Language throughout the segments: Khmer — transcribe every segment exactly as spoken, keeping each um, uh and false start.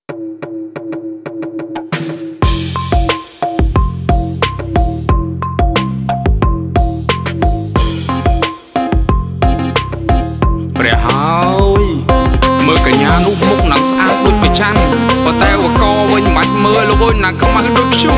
ព្រះហើយមើលកញ្ញានោះមុខនឹងស្អាតដូចប្រច័នប៉ុន្តែវកវិញមិនបាច់មើលលោកអើយណាខ្មៅដូចខ្ញុំ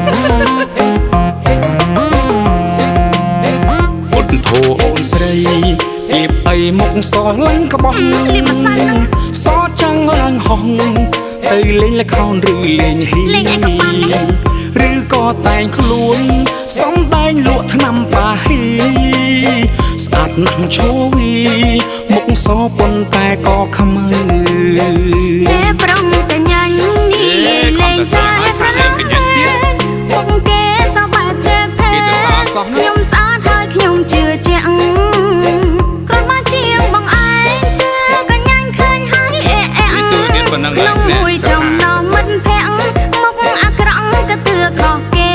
ពុទ្ធធោអូនស្រីពីអីមុខសឡើងក្បោះលីម្សិលហ្នឹងសចាំងឡើងហោះទៅលេងល្ខោនឬលេងហ៊ីលេងអីក៏បានឬក៏តែងខ្លួនសំដែងលក់ថ្នាំប៉ាហ៊ីស្អាតណាស់ឈូវីមុខសប៉ុន្តែក៏ខ្មៅតែប្រងតែញ៉ាញ់នេះលេងសារថាលេងកញ្ញាទៀតមុខគេសបាត់ចេះផែខ្ញុំស្អាតហើយខ្ញុំជឿជាក់គ្រាន់មកជាងបងឯងគឺកញ្ញាញ់ឃើញហើយអេអេក្នុងមួយចំណោមមិត្តភក្តិមុខអាក្រក់ក៏ទឿខុសគេ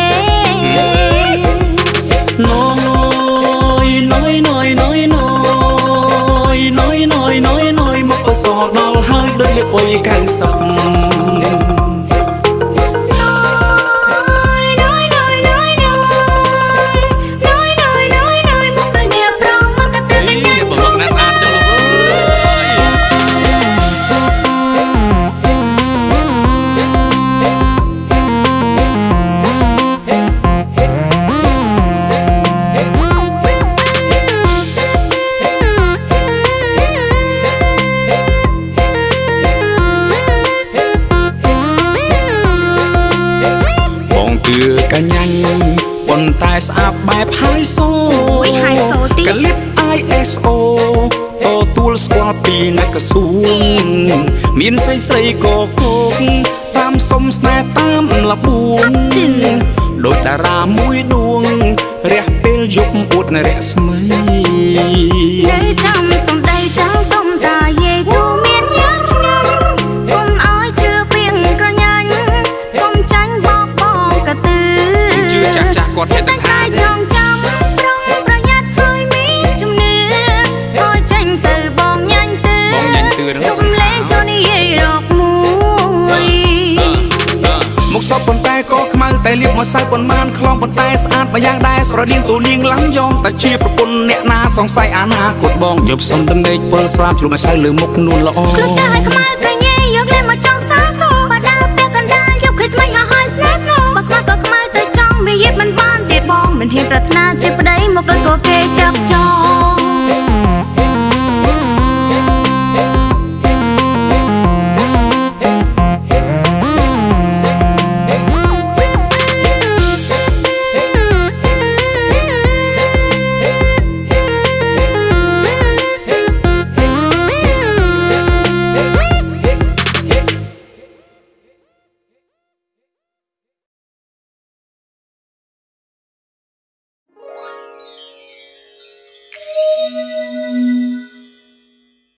ណយណយណយណយណយណយណយណយណយមកអសដល់ហើយដូចលេអុយកៅសំគឺកញ្ញាញ់ប៉ុន្តែស្អាតបែបហាយសូអូយហាយសូទីក្លីប ไอ เอส โอ តទួលស្គាល់ពីអ្នកកសួងមានស្រីស្រីក៏គោកតាមសុំស្នេហ៍តាមលបួងដូចតារាមួយដួងរះពេលយប់អួតរស្មីនៅចាំសំដីចាំកុំតាយាយទូមានយ៉ាងឆ្ងាញ់កុំឲ្យជឿពីងក្រញាញ់កុំចាញ់បបបងកទឺជឿចាស់ចាស់គាត់ចេះតែថាចងចាំប្រងប្រយ័ត្នឲ្យមានជំនឿឲ្យចាញ់ទៅបងញ៉ាញ់ទៅបងញ៉ាញ់ទៅនឹងសំលេងចូលនិយាយរកមួយមុខសពប៉ុន្តែក៏ខ្មៅតែលៀបមកសៅប៉ុន្មានខ្លងប៉ុន្តែស្អាតមួយយ៉ាងដែរស្រដៀងទូនាងឡាំយ៉ងតែជាប្រពន្ធអ្នកណាសង្ស័យអាណាគតបងយប់សុំដំណេកពលស្លាប់ជ្រុំឲ្យសៅលើមុខនួនល្អខ្លួនតែឲ្យខ្មៅកញ្ញាយកលេមកចង់